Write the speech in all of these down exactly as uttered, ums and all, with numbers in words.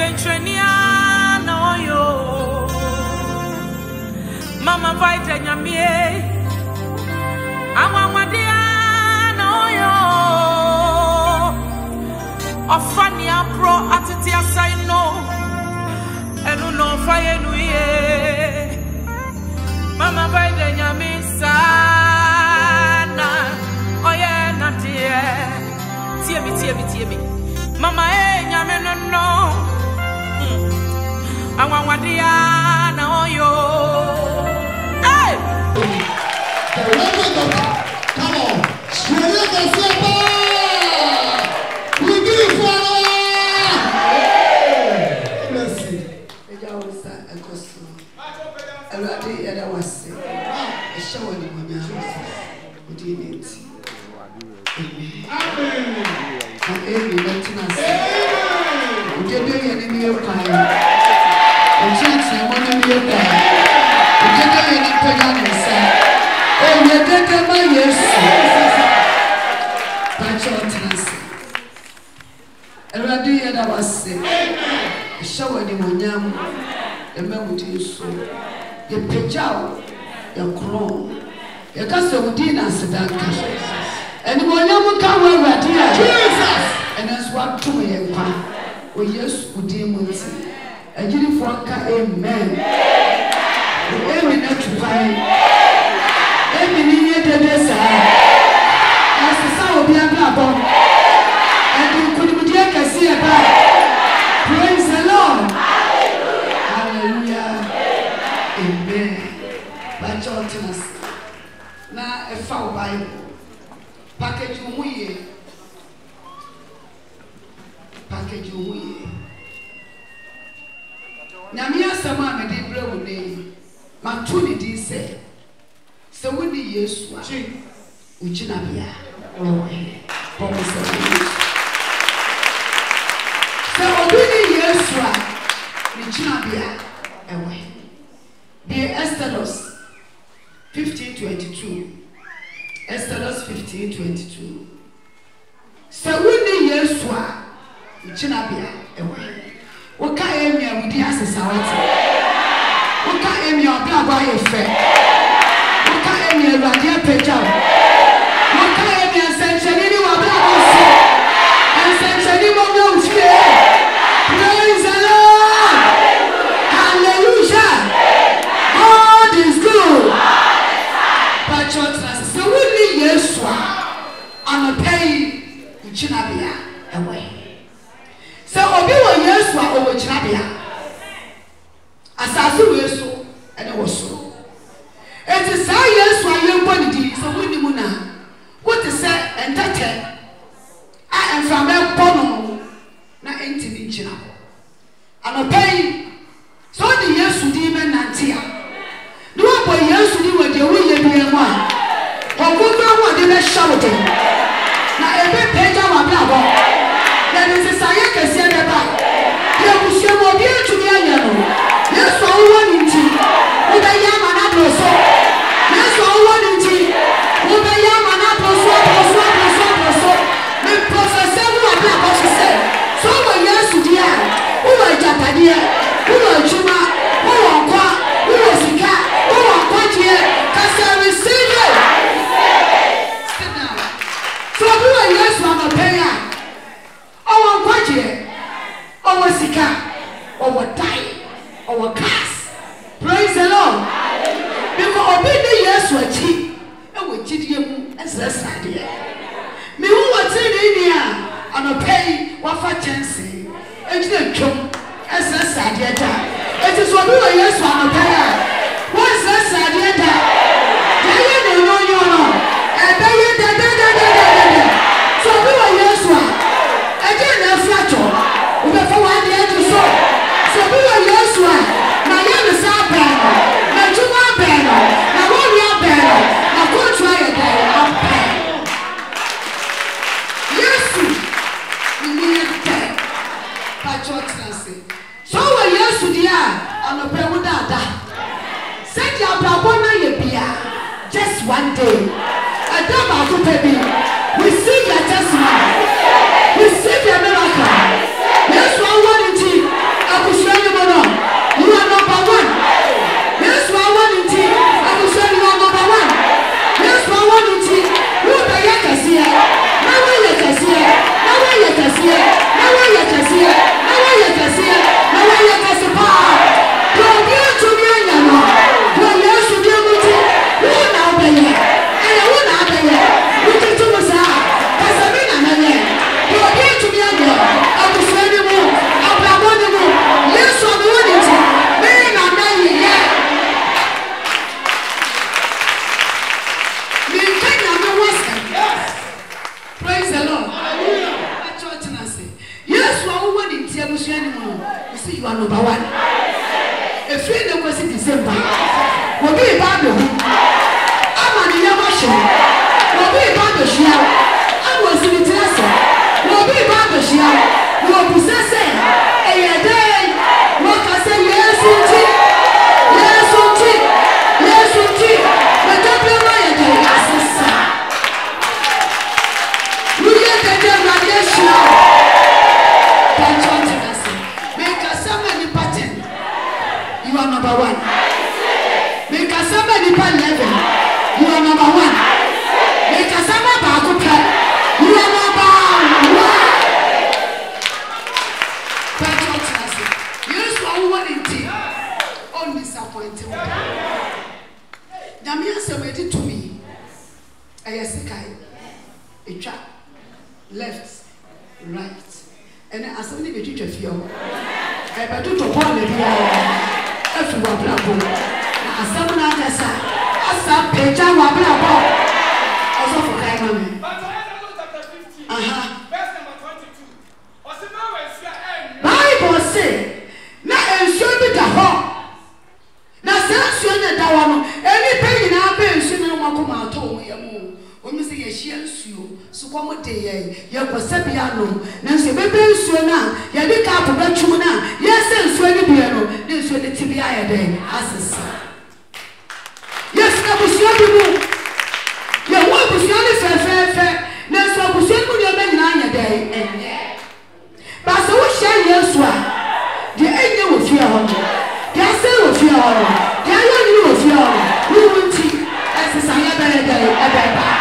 Entrenia no yo Mama Vita Nyamie Amawadia no yo Ofania pro atiti asai no Enu no fire no ye Mama Vita Nyamie sana Oye natie Tie mi tie mi tie mi Mama e Nyamie no no Amawadia na oyo. Hey! The Reverend Doctor, come on. Straight up and flip we do it for her. Let's see. Eja osa ekoso. Elade yada wase. E show ni monya. Odi neti. Amen. Amen. Amen. Odi de yene ni yokai. Church na mwana miyoka. Ujeka yeni tonya nisa. Oh, yedeke ma Yesu. Pacho otansi. Eradi yeda wase. Ishawa ni mwanyamu. Eme uti yusu. Ye pejao. Ye kron. Ye kase udina sedaka. Eni mwanyamu kawe radia. Jesus. Eni aswa tume ye kwa. O Yesu udimu nti. Ajiri fuanka amen. Amen na tupai. Amen ni yedede sa. Asisa obi ababo. Adi kunimudie kasi aba. Praise the Lord. Hallelujah. Amen. Bacho tinas. Na efa o Bible. Package umuye. Package umuye. Nyamia sama me de bre wo nei matuni di se se woni Yesu a ugina bia ewe bomo se se woni Yesu a ugina bia ewe the Exodus fifteen twenty-two Exodus fifteen twenty-two se woni Yesu a ugina bia ewe Oka emi awudi asesa wati. Oka emi obla ba yefe. Oka emi awadi apeja. Oka emi asencheni ni wabla osi. Asencheni mo no utie. Praise the Lord. Hallelujah. God is good. But church na se woni Yesu a anopei uchina bia ewe. So obi wo Yesu a owo chirabia asasu Yesu ene wo so enti sa Yesu a yembo ni di so woni mu na what is say entete a enfame bono na enti ni chira anopai so di Yesu di me nantia no abo Yesu di wo de wo ye bi emu a ogugo wo de be shawde na ebe peja wa bla bo Then it's a science que c'est là-bas. Il y a monsieur mon bien tu viens y aller. Il y a son one inti. Ou bien y a mana broso. Il y a son one inti. Ou bien y a mana broso, broso, broso, broso. Mais professeur ou à la professeur. So when you are studia, ou à Japadia, ou à Juma, ou à quoi, ou à Sika, ou à quoi tu es, parce que receive it. Sit down. So who are you from a payer? Our budget, our sika, our die, our cast. Praise the Lord. Because obey Yesu achi, e we chidie mu esesa de. Me hu wati ni nia, anopei wafa chance. E jide twom esesa de da. It is obey Yesu anopei a. Wo esesa de da. Ya ye no no no no. E be ye da da da da da. So obey Yesu a Again, that's not all. We have four hundred to so. So we are Yesu. My name is Abel. My Juma Abel. My warrior Abel. My country Abel. Yesu. We need that. Patriot Nancy. So we Yesu dia. Ano pe wo dada. Send your brabona ye bia. Just one day. Adama ko pe bi. Receive your testimony. Receive your miracle. Yes, one one indeed. anymore. You see, you are number one. If you know what's in December, we'll be about the home. I'm on the Yamasha. We'll be about the Shia. I was in the Tessa. We'll be about the Shia. We'll be saying, hey, a day. What I say, yes, indeed. Yes, indeed. Yes, indeed. But don't be my day. Yes, sir. We get the day radiation. You are number one. Make a somebody per level. You are number one. Make a somebody back up. You are number one. That's what I say. Yes, one one in tea. Only disappointed. Damien said to me, I say, a trap, left, right. And I said, I did a few. I better to one of if you are black, I said, I said, Peja, what black, also for Kaimami. Uh huh. Bible say, now and show me the hall. Now, since you are the one, any pain in our bed, you know, come out of you. When you say a shield, so come with the young Pasapiano, Nancy Baby Suna, Yadika Pachuna, yes, and Swedish piano, this was the T B I day, as a son. Yes, I was your your work was your fair, fair, fair, Nancy was your man day, and yeah. But so what shall you swear? The angel will fear her, the answer will fear her, the iron will fear her, we will see as a son day, a baby.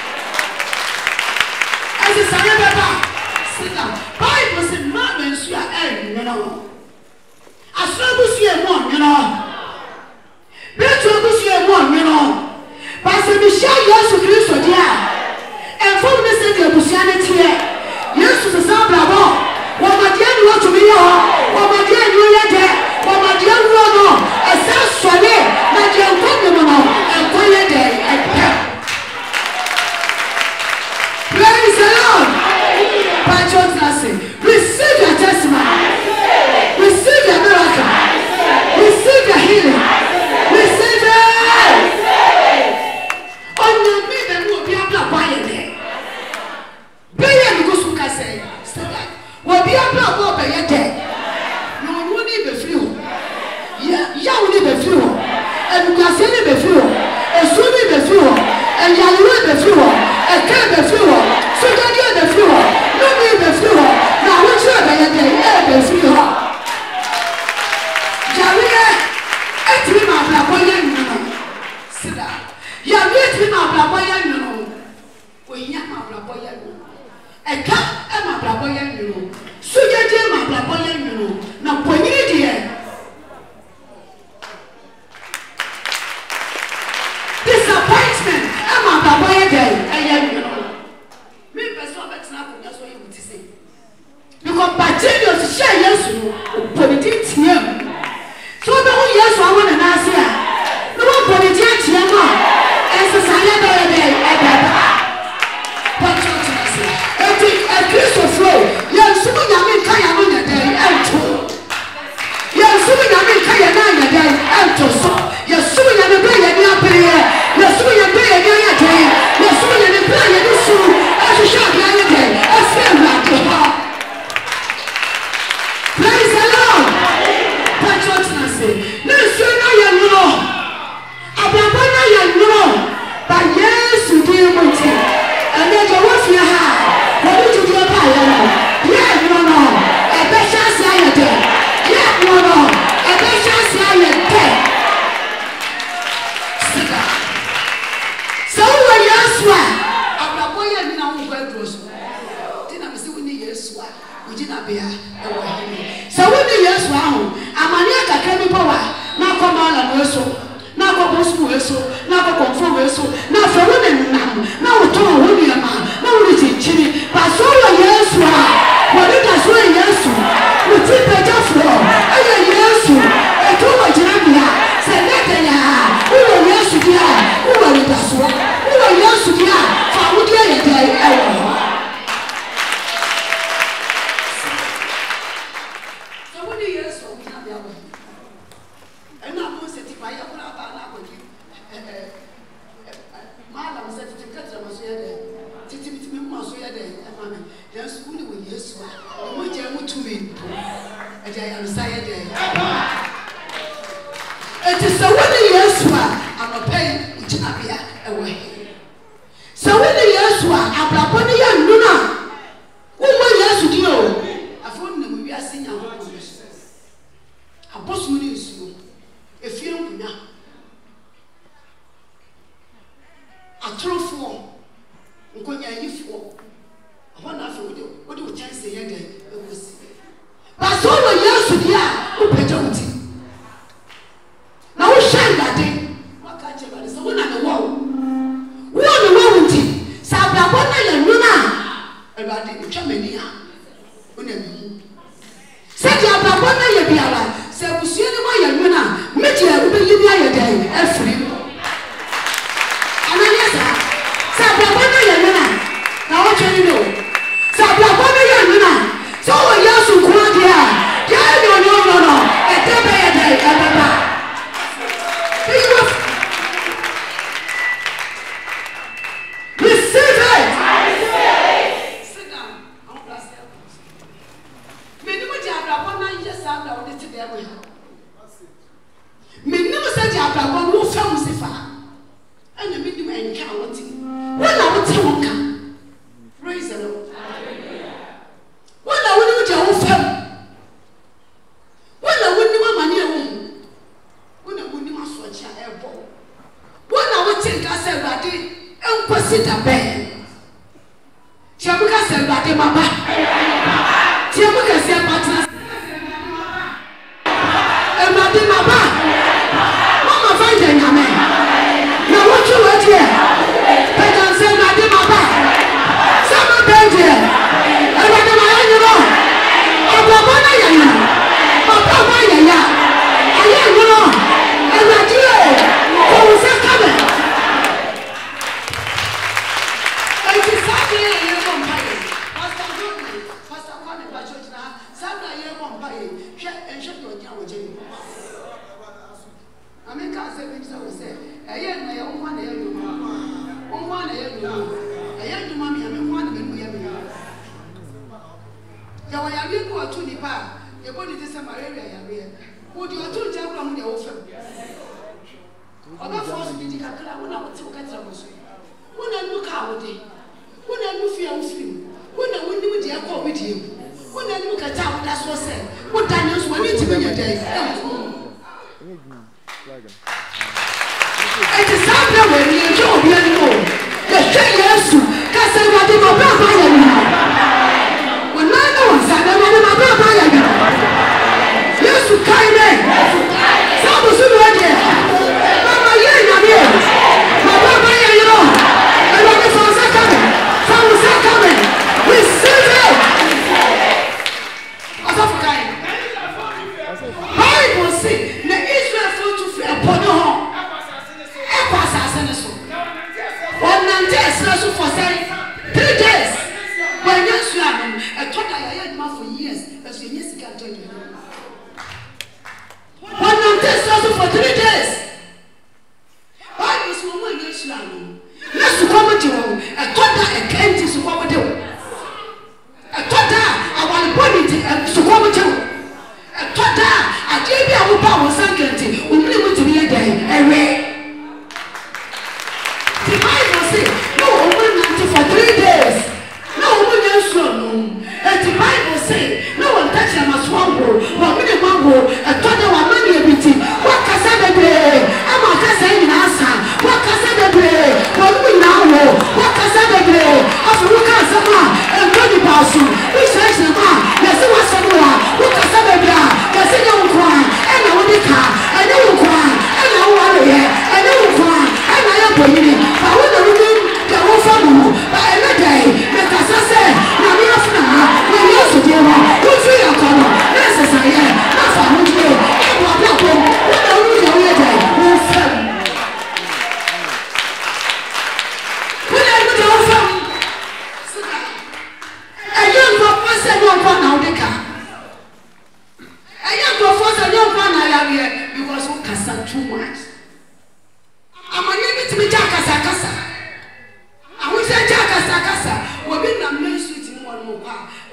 Bible said, "Man, you are airing, you know. As long as you are one, you know. Better as you are one, you know. But so we share Jesus Christ, dear. And for the sake of Christianity, yes, to the Son Bravo. What my dear, you want to be here? What my dear, you are there? What my dear, you are no? A self sway, my dear, come on, and go there and help. Praise the Lord. Receive your testimony. Receive your miracle. Receive your healing. Receive it. On your me, there will be a black boy there. Be a good suka say. Will be a black boy by there. No one need the few. Yeah, you need the few. And you can see the few. And soon the few. And you will the few. And can the few. So that you the few. No need the few. Now what's your day? The few. Javier, it's me, my black boy, you know. Sit down. You are with me, my black boy, you know. When you are my black boy, you know. A cat and my black boy, you know. So you did my black boy, you know. Now, when you did disappointment, and my black boy, you know. Because by genius, share yes, politics here. So the whole yes, I want to ask you. No one politics here, and society day, but I think a piece of flow. Yes, soon I mean, Kayana day, and two. Yes, soon I mean, Kayana day, and two. Yes, soon I may be a new player. Yes, soon I may be a new day. Yes, soon I may be a new soon. As a shot, I day, as fair like the heart. Praise the Lord. Patriotism. No, so now you know. Abraham, you know. But yes, you deal with it. And then you want to have. What did you do about it? Yeah, no, no. A better say it. Yeah, no, no. A better say it. Sit down. So when you swear, Abraham, you know who God was. Didn't I say we need you swear? We did not be a. So when the years round, Amania can power, now come on and so, now go to so, now go conform so, now for women now, now we talk women, now we teach chili, but so years round, what did I say? Yes, we take the job floor, and yes, and too much Arabia, said that they are, who are yes to be, who are with us, who are yes to be, for would you day, Yesu a mo je mo tumi e je ya nsaye de eti so woni Yesu a anopai ujina bia ewe so woni Yesu a abrabo ne ya nuna wo Yesu di o afo na mo wi ase nya ho abosu ni Yesu efie nkunya atrofo nkonya yifo abana afo de wo de wo chance ye de ewosi baso wo Yesu dia wo peja wuti na wo shanga de waka che ba so wo na no wo wo no wo wuti sa brabo na ye nuna e ba de twamani a wo na mi se dia brabo na ye biara se busuye ni mo ye nuna meji e wo be yimi aye de afri ananiasa sa brabo na ye nuna na wo twani no sa brabo na ye nuna so wo Yesu kwa dia dia no no no no e te be ye de e baba receive it. I receive it. Sit down. I want to ask you. Me ni mo di abrabo na ye sa bla wo de ti de mo ya. Me ni mo sa di abrabo wo fa mo sifa. Ana me di mo enka wo ti. Wo na wo ti wo ka. Praise the Lord. Hallelujah. Wo na wo ni mo di wo fa. Wo na wo ni mo mani e wo. Wo na wo ni mo so cha e bo. Wo na wo ti nka se Awurade enkwasida be chiamuka se Awurade mama chiamuka se patna Awurade mama mama fanje nyame na wotu wadie pega se Awurade mama sama benje Awurade mama nyiro obobo na yanya obobo yanya aye nyiro Awurade ko se kabe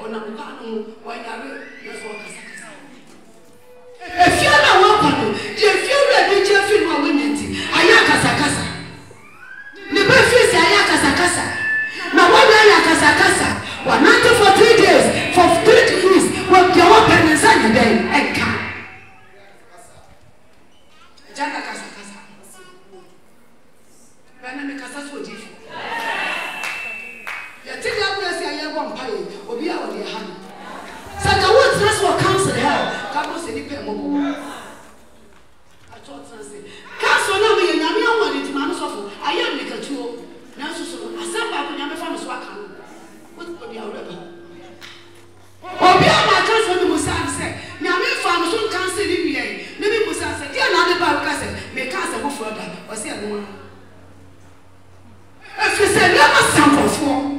on a mukano wa yare yeso kasa kasa if you na wa kwano je feel ready je feel ma wonyenti aya kasa kasa ne be feel say aya kasa kasa na wa aya kasa kasa wa not for three days for three days what your open inside the day enka jana kasa kasa bana me kasa so jifu ya tidi abu ya si aya bo mpaye obi a wo de ha saka wo trust for counsel hell ka bo se ni pe mo a to trust counsel na me nyame awon ni ti ma no sofo aya me katuo na so so asamba ko nyame fa me so aka wo obi a wo ba obi a ma counsel ni musa se nyame fa me so counsel ni wi ai ne bi musa se dia na de ba ka se me counsel go for da o se no if you say never sample for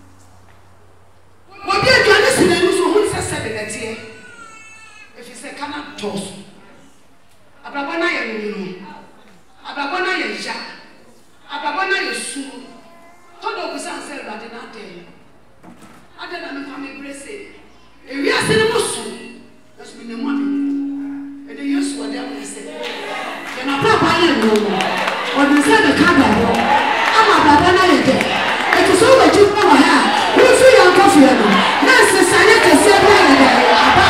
what you do this in the so who say seven that year if you say cannot toss ababona ya nunu ababona ya ja ababona ya su todo busa say rade na dey ade na me fami blessing e wi ase ne musu that's me nemu abi e dey yesu ode am say e na papa ya nunu o dey say the candle ama babona ya dey e to so we ju mo ha we feel your coffee no na se sane ke se bra na dey aba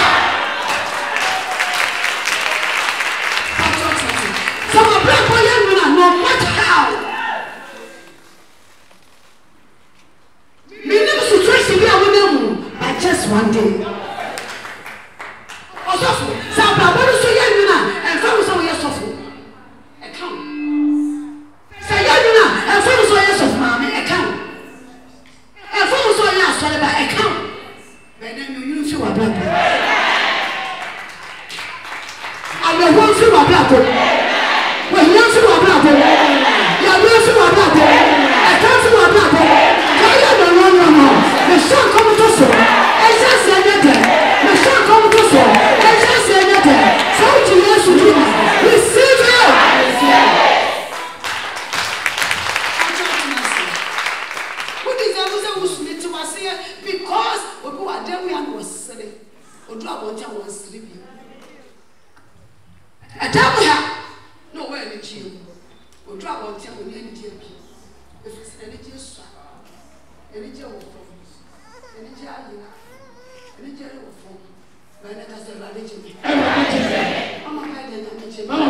so my black boy ya nunu no matter how me never situation be a woman by just one day osofo sa bra bodu so ya nunu and fa so ya sofo e kan sa ya nunu and fa so ya sofo ma me e kan e fa so ya sofo ba e kan be dem you you feel wa black awe won feel wa black we you feel wa black ya we feel wa black e kan feel wa black ya no no no no me so come to so e ja se ne de me so come to so e ja se ne de so ti yesu ti receive it what is that was was me to was here because obi wa dem we and was sere odu abonja was sere bi adam ha no we ni ji odu abonja we ni ji bi if it's any ji so any ji wo fo any ji ayi any ji wo fo ba na ka se ba de ji mama ka de na ji mama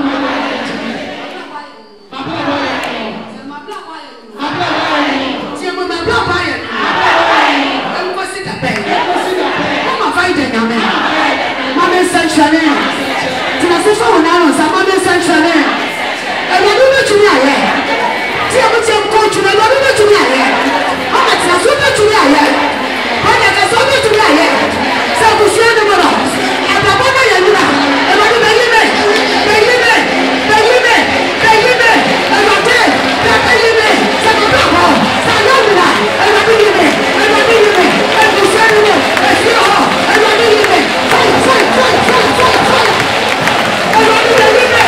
papa ba ye ma bla ba ye ma bla ba ye ti mo ma bla ba ye e mo si da pe mama fa ide nyame mama sanctuary ti na so so na no sa mama sanctuary e mo do be tumi aye ti e mo ti ko tumi e mo do be tumi aye mama ti na so be tumi aye ba na ka so be tumi aye sa bu shi na mo no e ba ba na ye ni na e mo do be yi me be yi me be yi me be yi me e mo te be be yi me sa ko ba ho sa no mi na e mo do yi me e mo do yi me e bu shi na mo e fi ho e mo do yi me fire fire fire fire fire fire e mo do yi me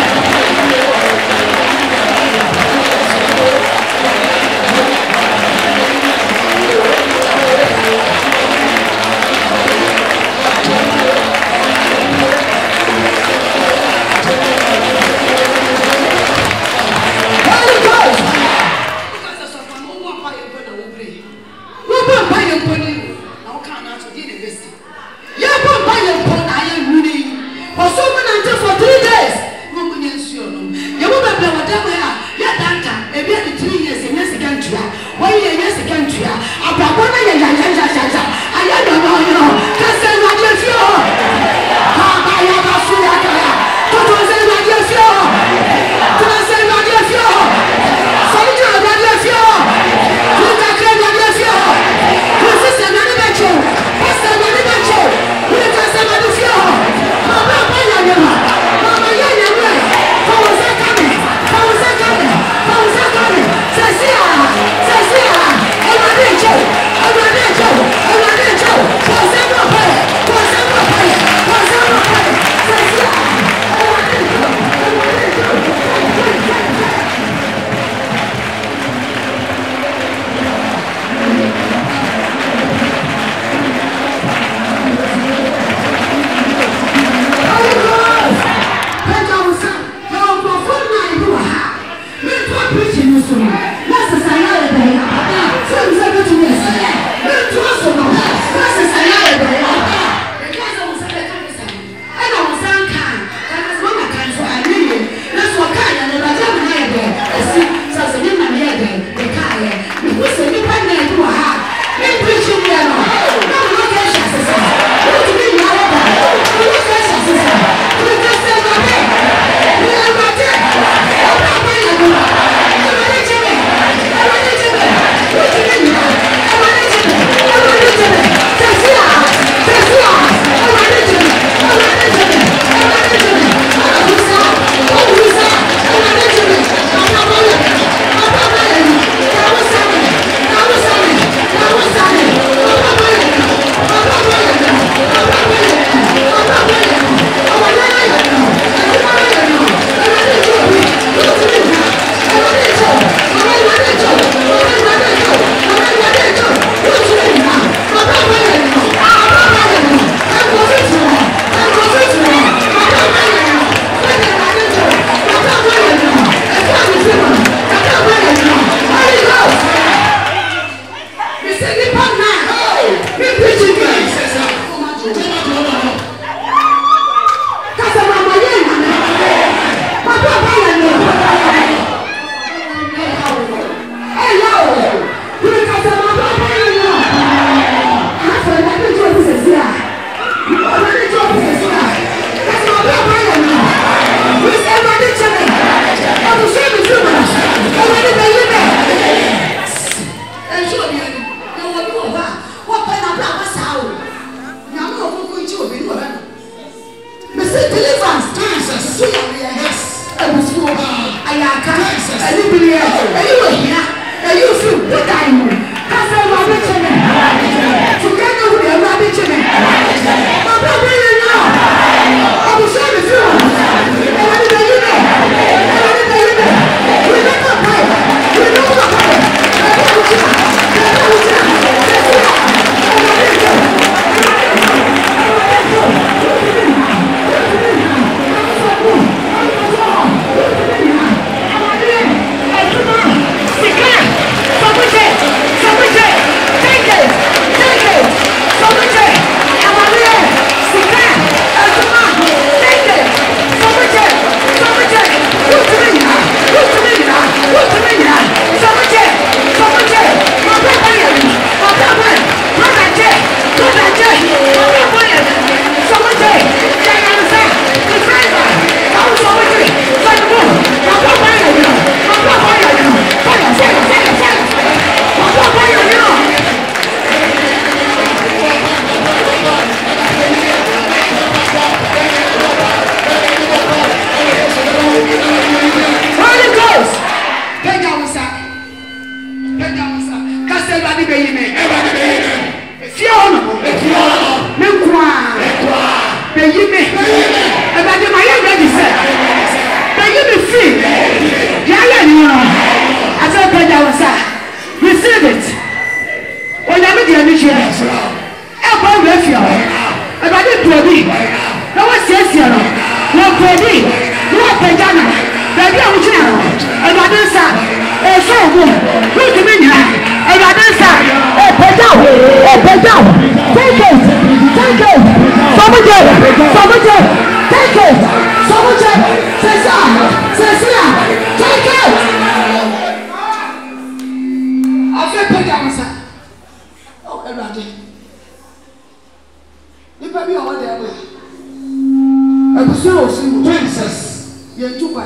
nipa bi o de ma abusu o si Jesus ye ntupa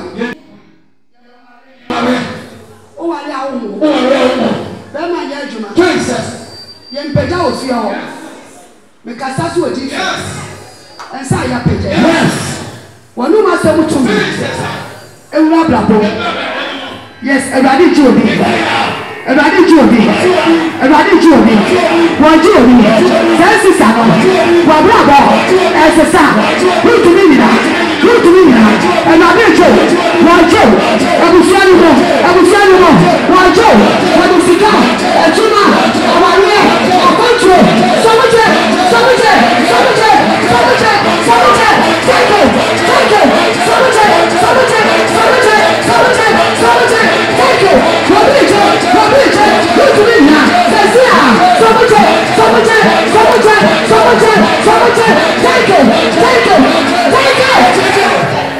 amen o wa le awo o wa le awo be ma ye adwuma Jesus ye mpeda o fi ho me kasa so odi yes ensa ya peje yes wonu ma se mutu Jesus ewura blabo yes everybody jobi everybody jobi everybody jobi wo jobi sense sano wo blabo esesa who to me na who to me na everybody jobi wo jobi abusiani mo abusiani mo wo jobi wo musika etuma awale akonto so much so much so much so much so much thank you thank you so much so much so much so much so much thank you wo bi jo wo bi jo who to me na sesia so much so much so much so much so much thank you thank you thank you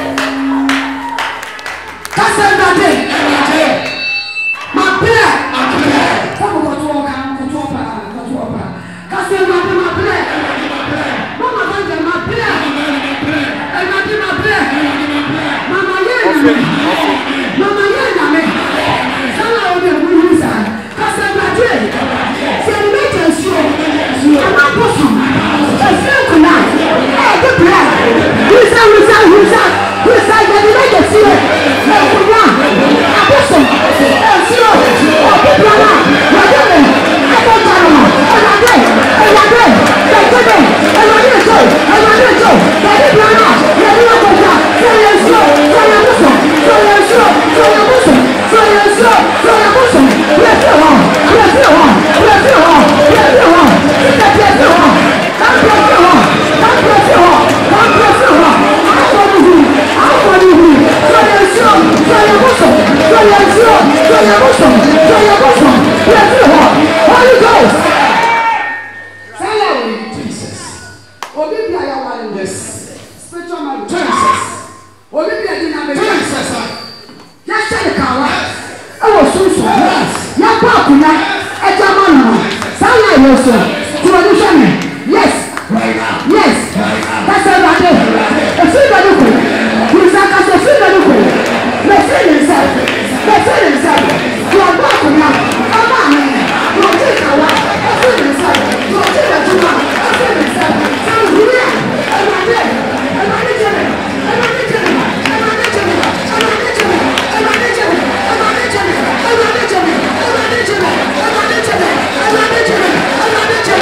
kasenda de ma prayer ma prayer come go to work go to work go to work kasenda de ma prayer mama banja ma prayer e ma de ma prayer mama ye mama ye na me sana o de bu sa kasenda de se me je so ama poso e se kuna e de prayer we say we say we say we say ye de me je so e kuna aposo e so o bu brana wa de me e ko jaro e la de e la de e de de e la de so e la de so e de brana ye de ko ja so ye so so ye aposo so ye so so ye aposo so ye so so ye aposo we se wa we se wa we se wa we se wa se te se se wa ka se wa ka se wa ka se wa a ko ni a ko ni so ye so so ye aposo so ye so so ye aposo so ye aposo we se wa Holy Ghost Salah Jesus obi bia ya wale yes spiritual man Jesus obi bia di na me Jesus ya shele kawa e wo sunsun ya pa akunya e jama no Salah yes to do shame yes right now yes that's all right e fi da do ko we say ka se fi da do ko me fi ni se me fi ni se to pa akunya ama me no ti kawa e fi ni se to ti da juma e fi ni se so hura e ma de e ma de jere e ma de jere e ma de jere e ma de jere e ma de jere e ma de jere e ma de jere e ma de jere e ma de jere e ma de jere e ma de jere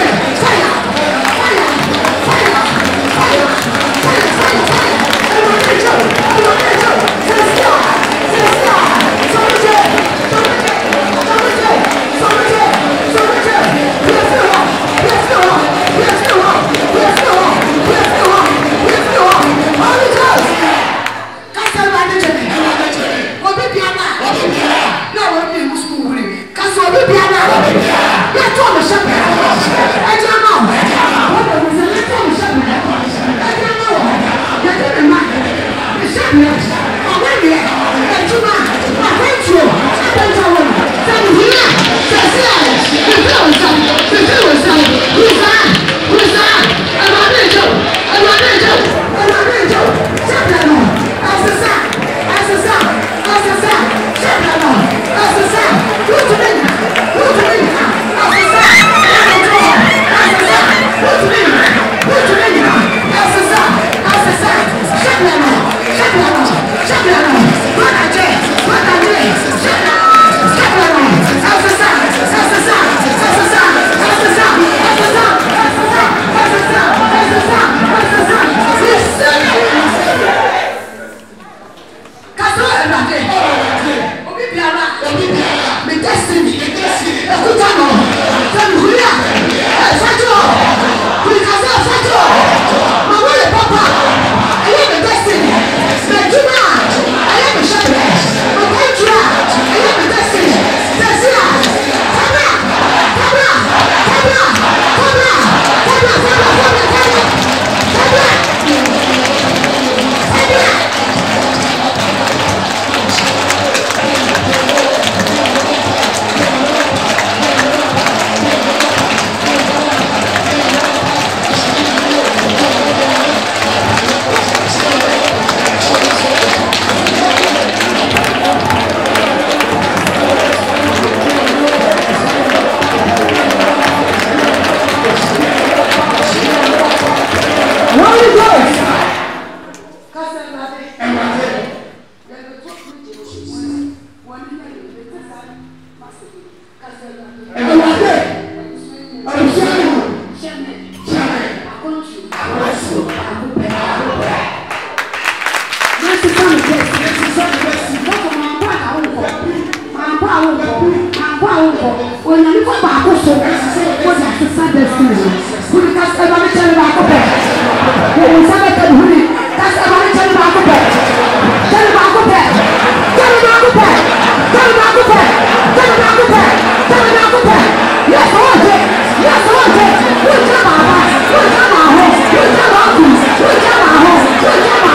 you. I want you. This is on the best. This is on the best. What for my part? I won't go. My part I won't go. My part I won't go. When you go back, I so what is the sad destiny? Who can say about the back of it? Who will say that who? That's about the back of it. Tell back of it. Tell back of it. Tell back of it. Tell back of it. Tell back of it. Yes, I want it. Yes, I want it. Who is that? Who is that? Who is that? Who is that? Who is that? Who is that?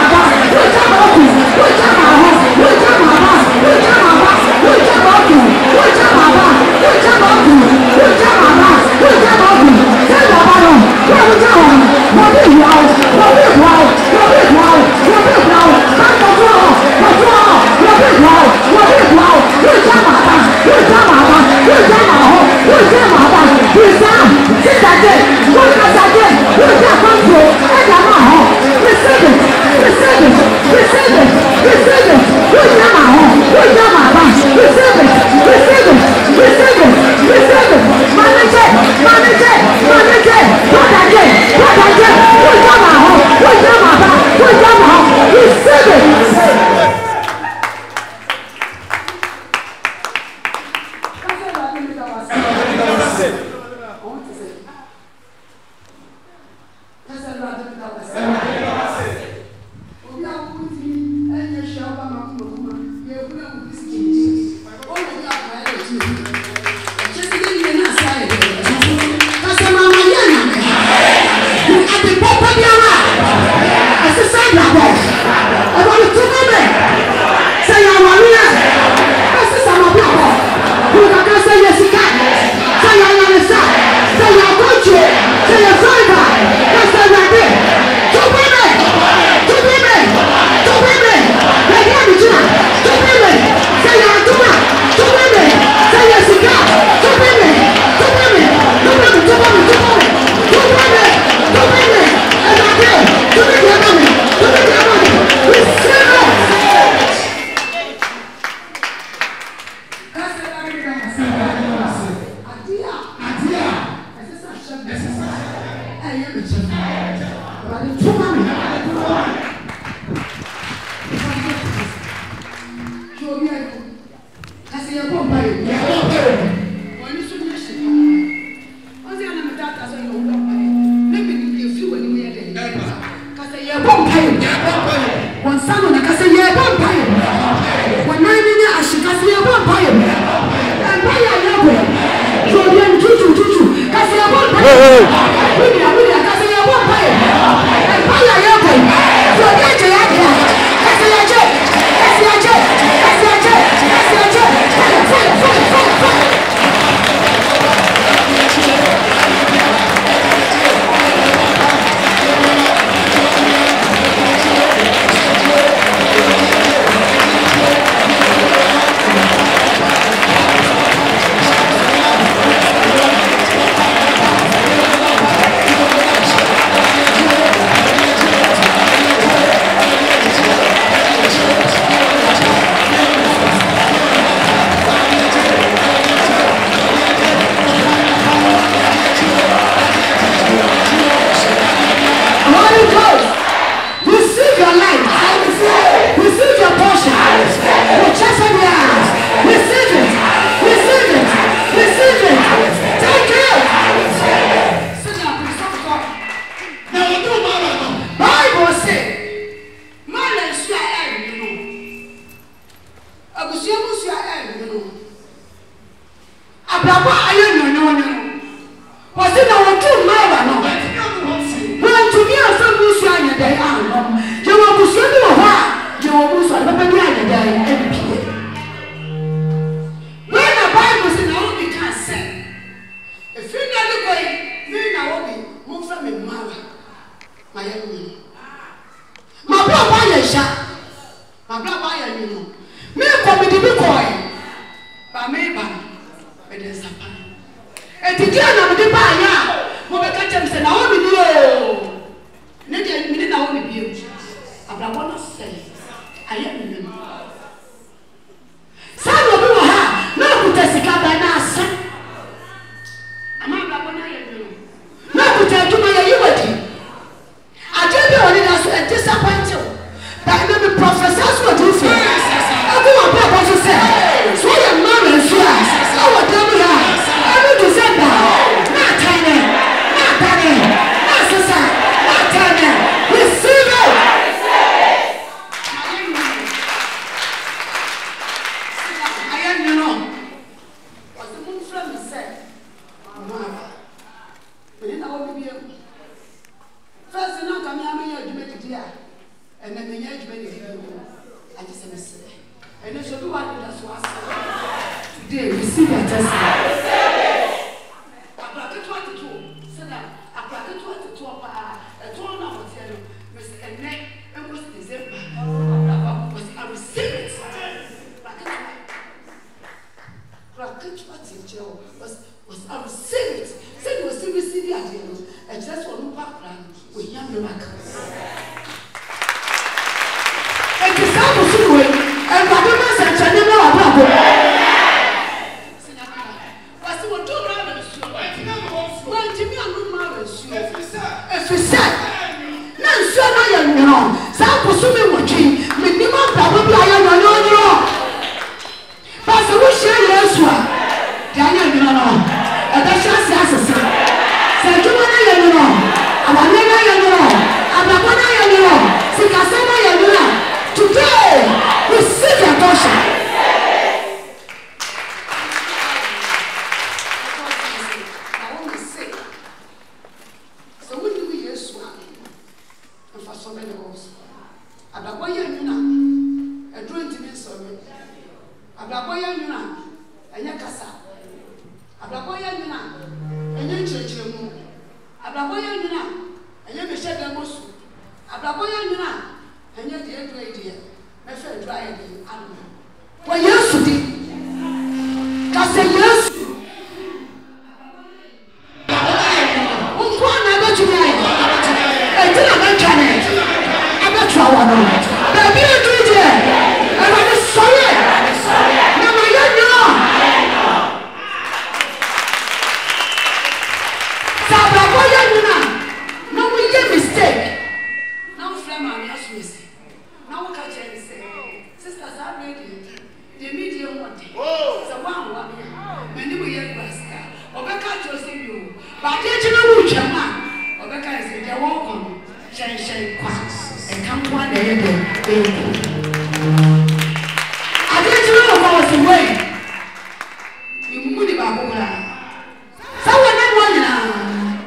dia and then the young man I just said and then so do I do that's what today receive your testimony. I got to twenty-two so that I got to twenty-two a two now was here and neck and was December I receive it. Was was I receive it. Said you will still receive the idea and just for no background with young miracles. And the sound of the way and Badumas and Chanema are bravo. Was what two brothers when Jimmy and Lumaris. If you said, none so I am wrong. Some pursuing watching, minimum probably I am no. Pastor, we share your one. Daniel, you know, and that's just as a son. Say, you know, I'm a nigga, you know, I'm a bona, you know, Sikasama, you know. Today, receive your portion. I want to say, so when do we use one? And for so many hours, I'm a boy, you know, a twenty minutes of it. I'm a boy, you know, and Yakasa. Abraboya nyina enye nchechire mu abraboya nyina enye behye da mosu abraboya nyina enye de edu ede me fe dry ede anu wa Yesu di ka se Yesu unko na ba tumi ayi e ti na ba chane aba twa wa no ba bi edu ede e ba ni sore na ma ya nyina no we get mistake. Now friend man ask me say. Now we catch and say, sisters are ready. The medium one day. So one one here. Many we hear pastor. Obeka Joseph you. But they know who chama. Obeka say they walk on. Shine shine kwa. And come one day there. I didn't know about the way. You money babu. Someone that one now.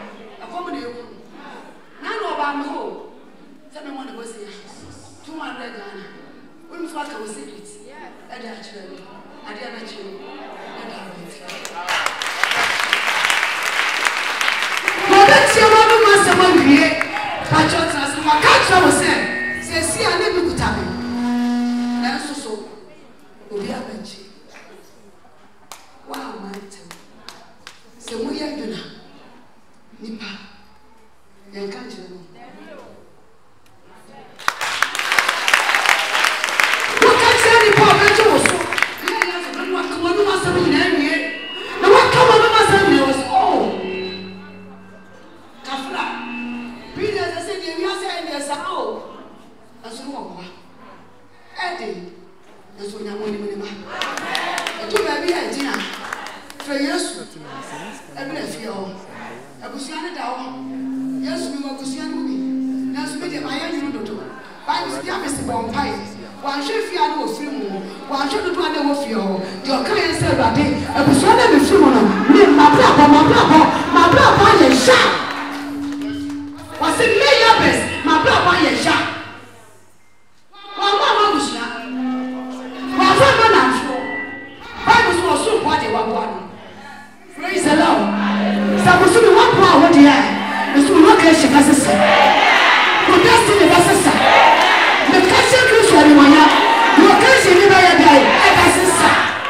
two hundred Ghana. When you talk about secrets, I did actually, I did actually, I did. But that's your mother must have one here. I just asked my catcher was saying, says, see, I never could have it. That's so. We are bench. Wow, my time. So we are gonna Nipa. You can't you.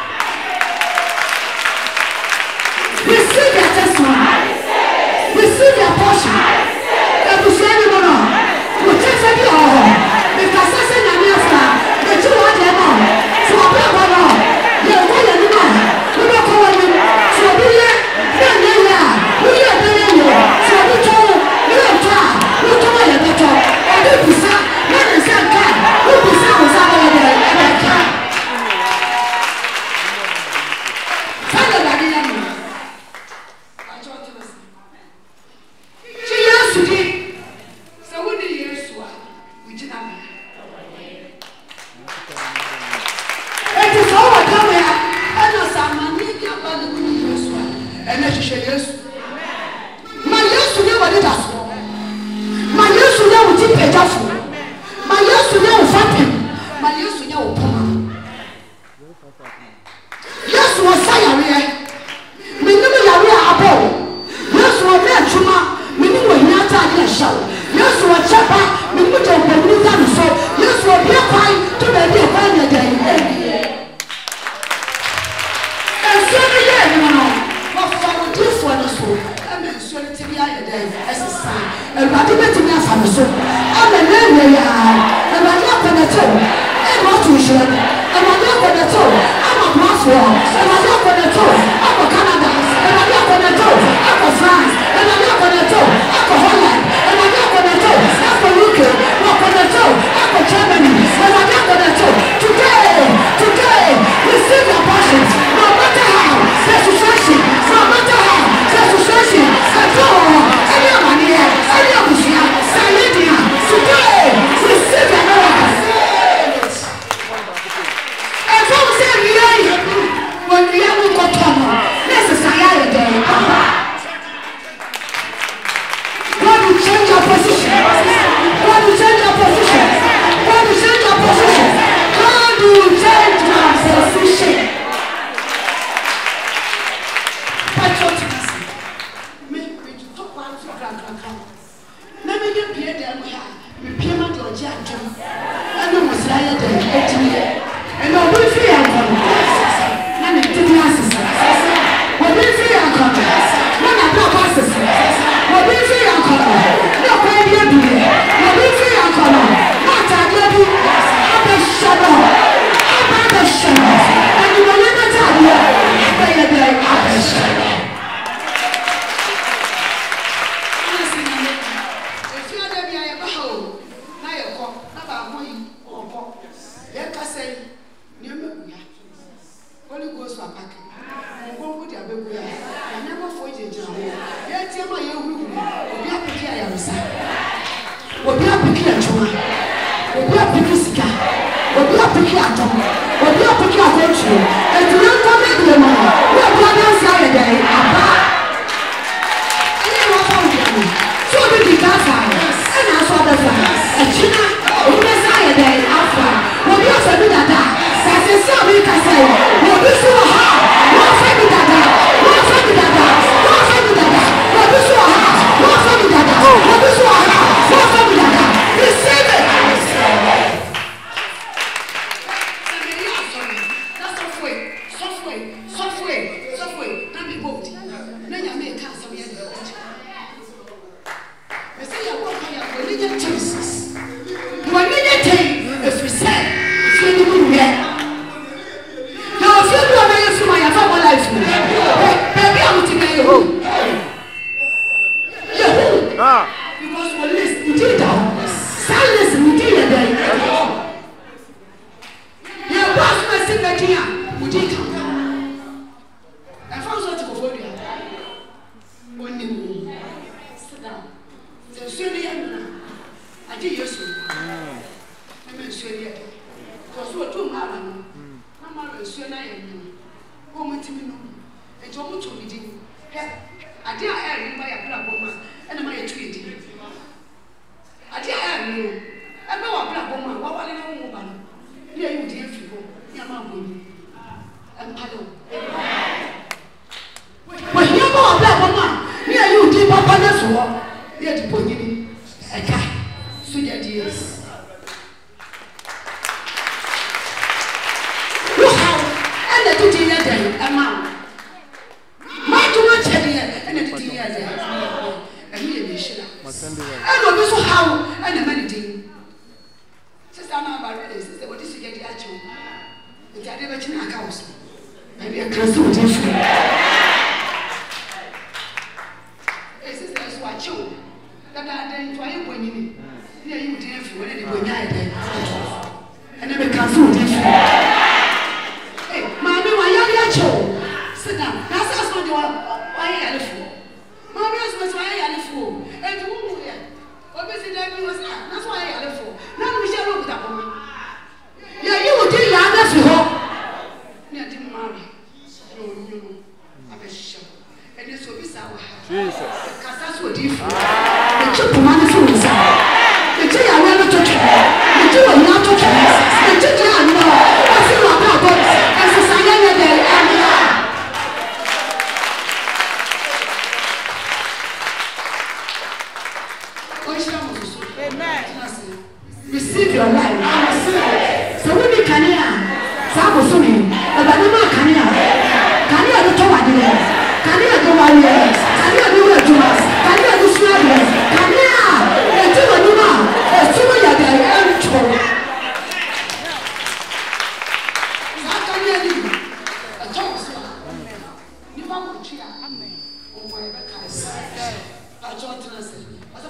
Receive Yesu wa chapa mikuja upemuza mso. Yesu wa bia kwai to baby kwa nyaga yi. Enso ni ye no. Wa fa wo difo no so. Ame enso ni tibi aye dai. Esesa. Ewade betimi afa no so. Ame na we ya. Ewade akona to. E mo tu hye. Ewade akona to. Ama kwafo. Ewade akona to. Ama Canada. Ewade akona to. Ama France. Ewade akona to. Ama Holland. Ewade akona to. Ama U K. Akona to. Ama Germany. Ewade akona to. Today, today, receive your passions. No matter how, there's situation. No matter how, there's situation. At all, any of money, any of the share, Sayedia. Today, receive your miracles. And so we say, when we are with God, this is Sayedia. God will change your position. God will change your position. God will change your position. God will change your position. Patriotism. Me, me to talk one to grand grand grand. Me me get paid them here. Me payment to Oji Ajum. I know what's here there. And no we free and come. Na me tell you sister. We be free and come. Na na block us. We be free and come. No pay be do. We be free and come. Na ta dey do. Aba shadow. Aba the shadow. And you will never tell you. Aba ya dey aba shadow. Holy Ghost wa pack. Ngo ngo dia bebu ya. Na never for jeje ho. Ye tie ma ye huru. Obi apiki ayaresa. Obi apiki achuma. Obi apiki sika. Obi apiki atom. Obi apiki akochu. Etu na ko me de mo. We bia na sia ye dai aba. Ani wa fa odi ani. So bi di ka fa. Ana so da fa. Achina. Obi sa ye dai afa. Obi afa bi dada. Sa se se obi ka say. Obi so ha. Wa fa bi dada. Wa fa bi dada. Wa fa bi dada. Obi so ha. Wa fa bi dada. Obi so ha. Wa fa bi dada. Receive it. That's software. Software. Software. Software. Na be bold. Na nya me ka so ye dey. Me say ya wo ka ya religious choices. You are needed to if we say if you do here. Now if you do a man from my family life. Baby I'm to be you. You. Ah. Because we list we did that. Silence we did that. You was messing with you. We did that. I found something for you. Only me. Sit down. So soon I did yes. I mean, so yeah. Because we're too mad. I'm married, so I am. Woman to me, and John to me. I dare air in my black woman, and my treaty. I dare air you. I know a black woman, what I know woman. Near you, dear people, your mom. And pardon. When you know a black woman, near you, dear Papa, that's what. Near the pony. I can't. So yeah, dears. Look how and the two years day, a man. My too much heavier and the two years day. And me a mission. I know this how and the many things. Sister, I'm about this. Sister, what is you get the actual? It's a never chin house. Maybe a crystal different. Sister, is what you that I didn't try when you. Yeah, you did if you were anybody. And then we can food. Hey, Mammy, why are you at sit down? That's us what you are. Why are you fool? Mammy, that's why I am fool. And you won't hear. Obviously, that was not. That's why I am fool. Now we shall look at that woman. Yeah, you would do your other for. Yeah, didn't marry. No, no. I bet sure. And this will be sour. Jesus. Because that's what you feel. The chip money for inside. The tea I never touch it. The tea will not touch it. The tea I know. I feel like that, but as a Sayana day, I'm here. What is Receive your life. So when you can hear, Sabu Sumi, about the man can hear. Can you do Tawadi? Can you do Wadi? Can you do it to us? Can you do Slavians? Can you? And to the woman, and to the other, and to how can you do? A toast. You want to cheer. Oh, my God. I told you, I said,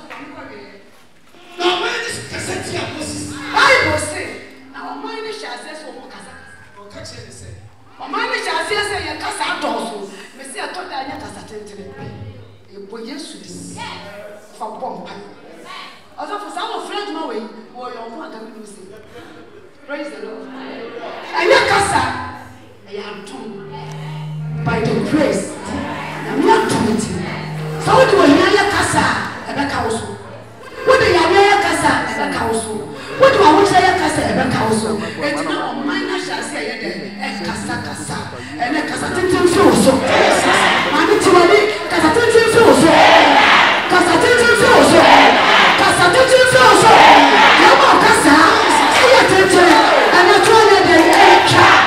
no, man, this is cassette of Moses. Bible say, now, my name shall say so. Or catch it, say. Or my name shall say, say, a cassa also. Messi, I told that I had a boy, yes, from Pompa. Although for some friends, no way, or your mother will say, praise the Lord. And your cassa, I am too. By the grace, I'm not doing it. So do I hear your cassa and a council? What do you have casa and a council? What do I want to say a casa and a council? It's not mine, shall say a casa casa and a casatin so. I'm literally casatin so. Casatin so. Casatin so. Come on, casa. Say attention and a toilet and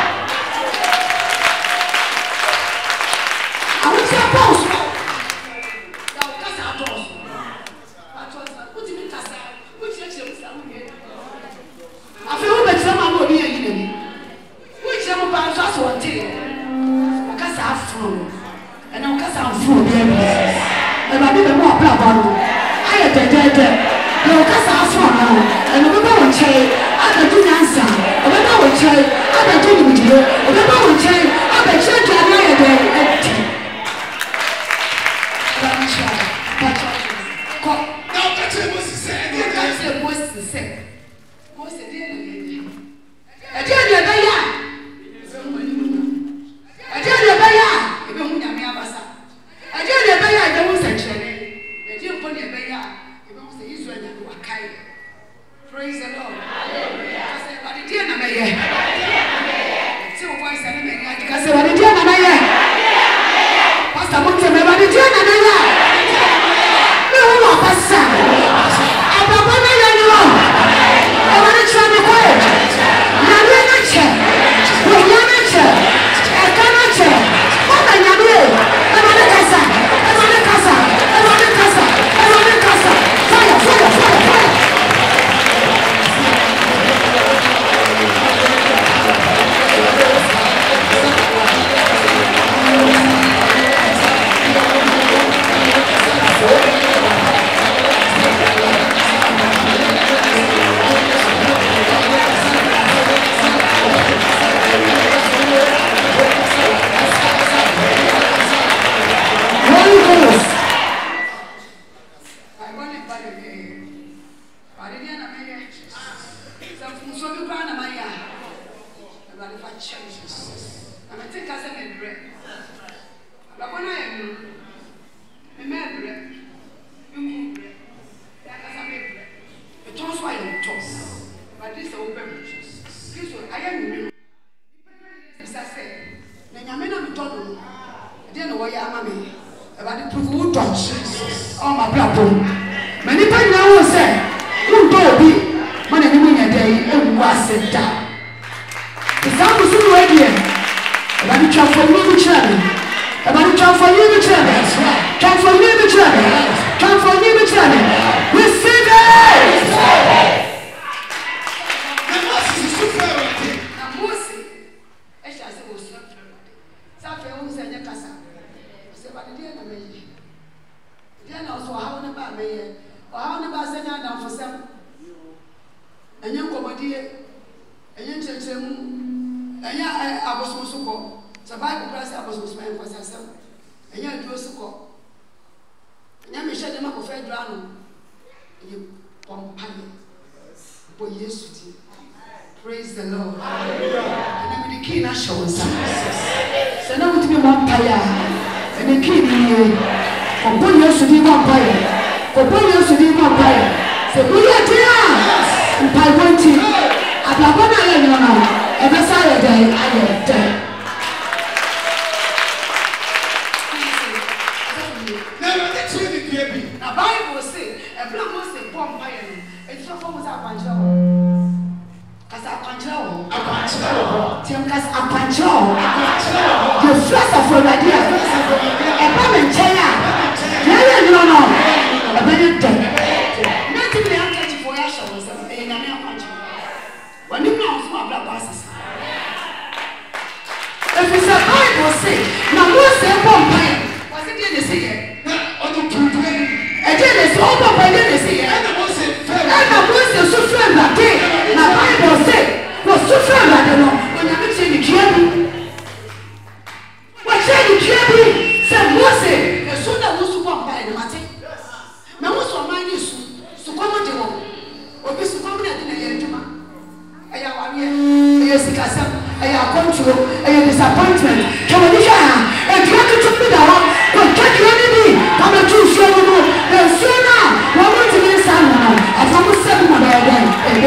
I want to say a post. Praise the Lord. Praise the Lord. And I'm the king. I show us. So now we to be one fire. And the king here. For boy used to be one fire. For boy used to be one fire. So we are there. And by one team. I have one eye on now. And that's how I die. I am dead. Now, the Bible says, a black was a bomb fire. Como sa pancho? Kasa pancho. Apancho. Tiam kas apancho. The flesh of Romadia. E ba me nchaya. Ya ya no no. E ba ni de. Na ti bi an catch for ya show so e na me apancho. Wani na so abla passes. If it's a Bible say, now what's the bomb? Was it in the sea? On the two Again, it's all the way in the sea. and the most And the words are so friend that day. Now, Bible say, was so friend that they know when I'm saying the cabin. What say the cabin? Said Moses, the son that was to walk by the matter. Now, what's your mind is to come on the wall. Or be so common at the end. I am here. Yes, I have control, I have disappointment. Come on, yeah. And you have to me down. But can't you only I'm a true show. And so now, what want to be someone? As I was seven of them.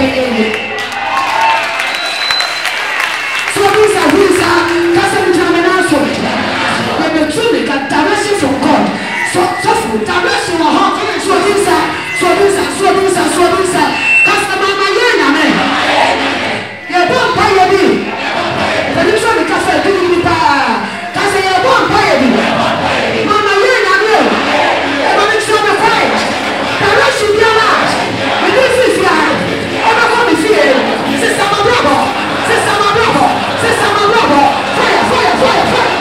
So these are these are Castle Terminal. When the truly got direction from God. So, so direction of heart. So these are, so these are, so these are, so these are. Customer, my man. You're born by your being. The next one, the cafe, didn't be bad. That's a year born by your being. Mama, you're not real. I'm going to show the fight. The rest of your life. And this is your life. I'm not going to fear. Sister, my brother. Sister, my brother. Sister, my brother. Fire, fire, fire, fire.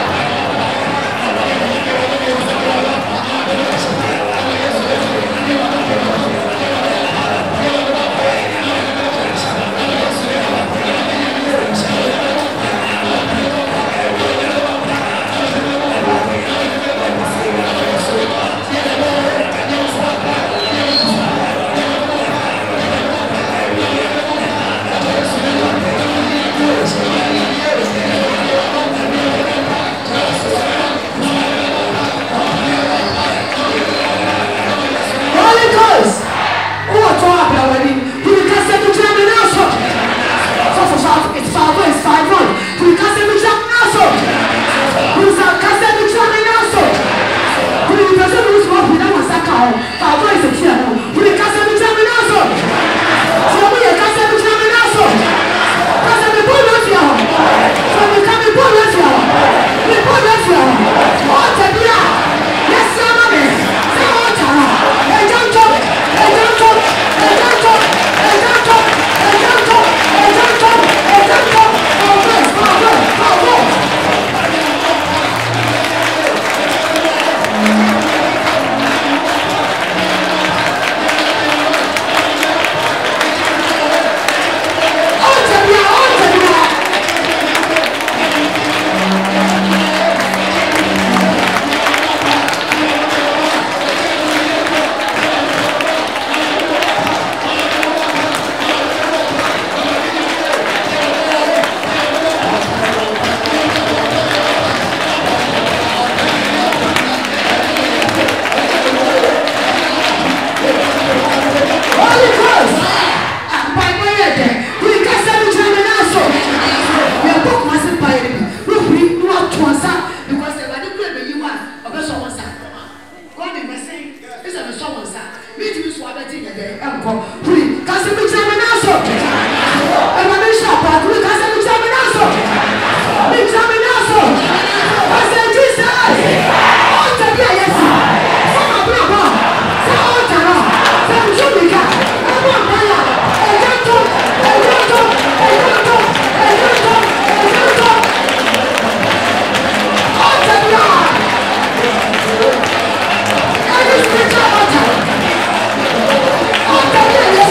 Yes.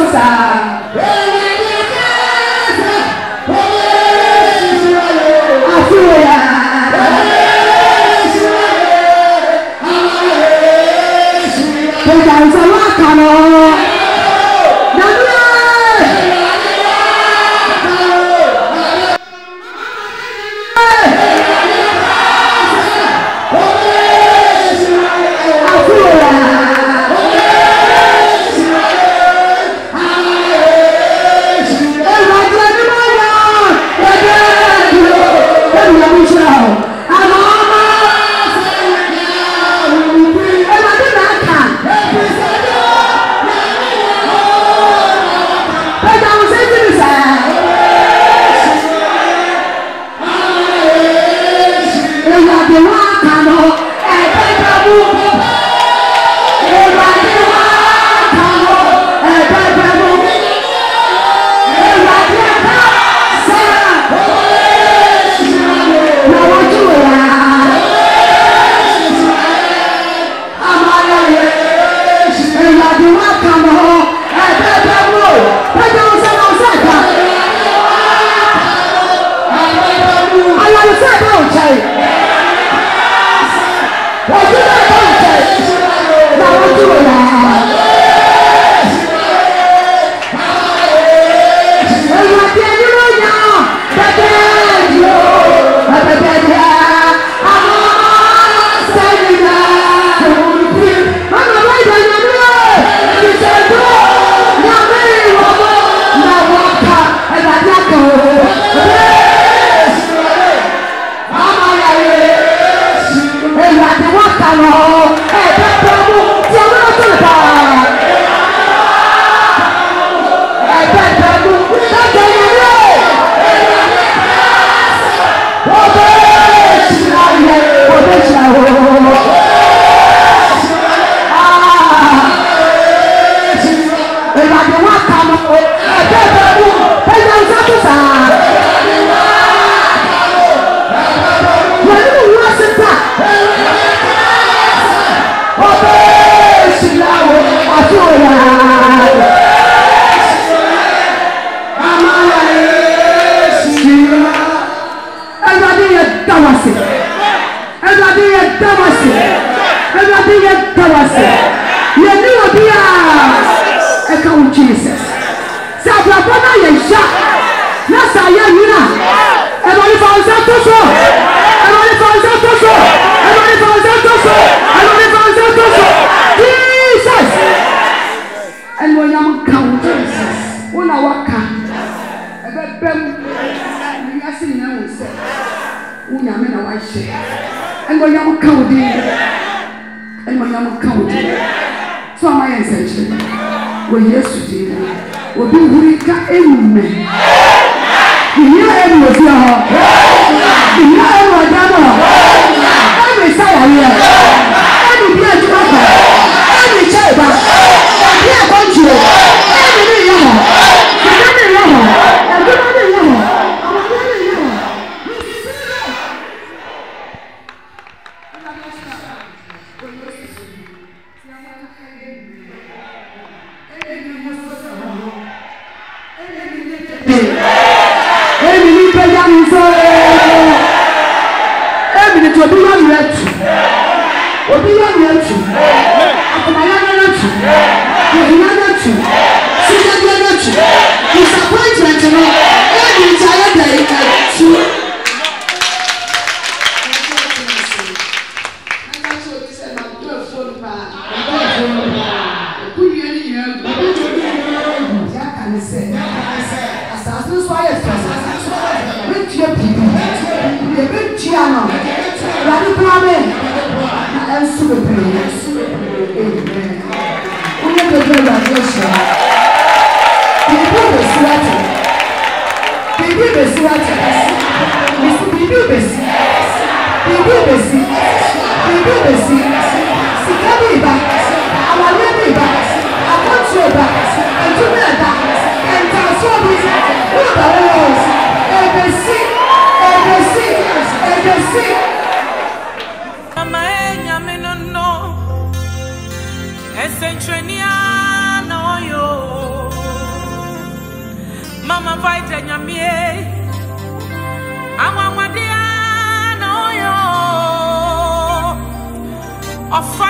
Of